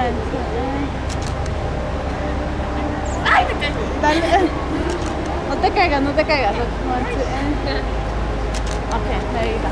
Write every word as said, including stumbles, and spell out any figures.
¡Ay, me caí! Dale. No te caigas, no te caigas. One, two, and... Okay, there you go.